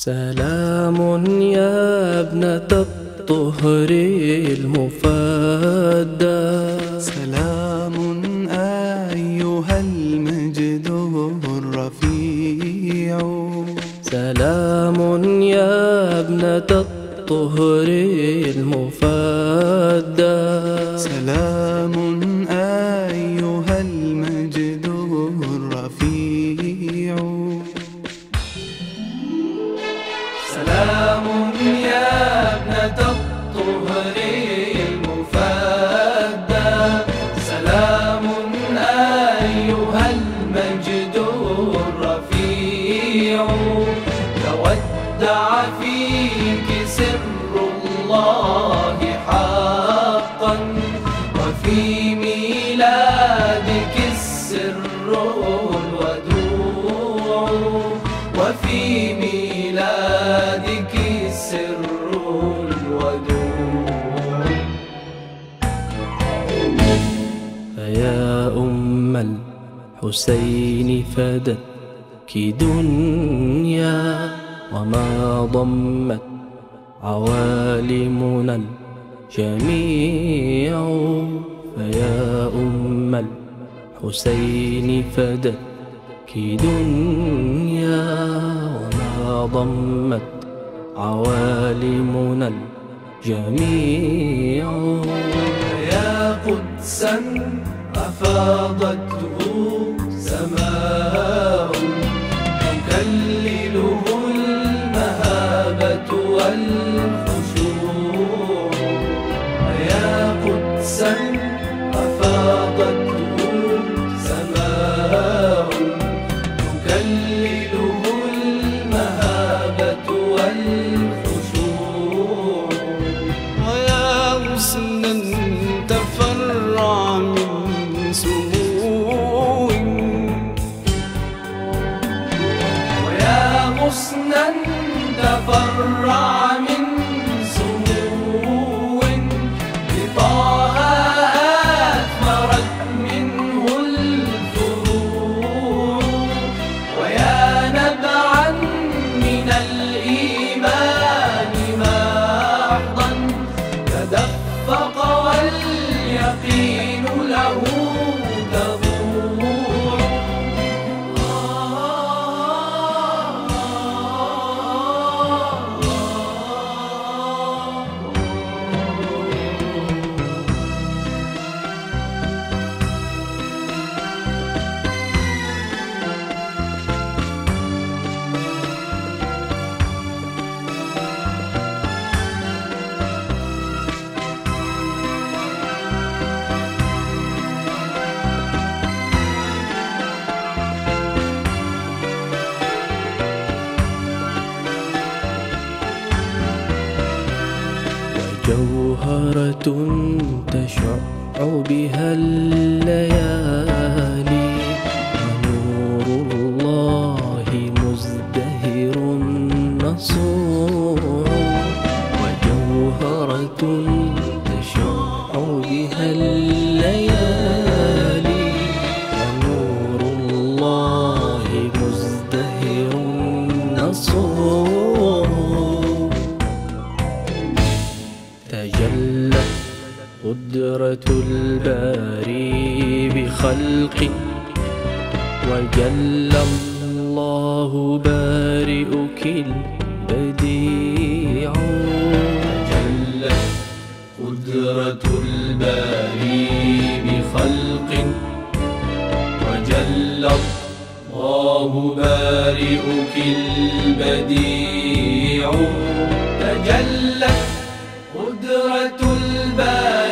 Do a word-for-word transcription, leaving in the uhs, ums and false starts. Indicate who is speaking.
Speaker 1: سلام يا ابنة الطهر المفدى،
Speaker 2: سلام أيها المجد الرفيع،
Speaker 1: سلام يا ابنة الطهر المفدى،
Speaker 2: سلام أيها المجد الرفيع،
Speaker 1: سلام يا ابنة الطهر المفدى، سلام أيها المجد الرفيع، تودع فيك سر الله حقا، وفي ميلادك السر الودوع، وفي ميلادك السر الودوع. فيا أم الحسين فدتك دنيا، وما ضمت عوالمنا الجميع. فيا أم الحسين فدتك دنيا، وما ضمت عوالمنا الجميع. يا قدسا أفاضته سماء، تكلله المهابة والخشوع. يا قدسا أفاضته سماء، تكلله المهابة والخشوع.
Speaker 2: ويا غصنا تفرع من سمو،
Speaker 1: ويا غصنا تفرع من سمو، بطه أثمرت منه الفروع. ويا نبعا من الإيمان محضا، تدفق واليقين له تضوع. جوهرة تشع بها الليالي، ونور الله مزدهر نصوع. وجوهرة تشع بها الليالي، ونور الله مزدهر نصوع. تجلت قدرة الباري بخلقه، وجل الله بارئك البديع. تجلت قدرة الباري بخلقه، وجل الله بارئك البديع. تجلت قدرة الباري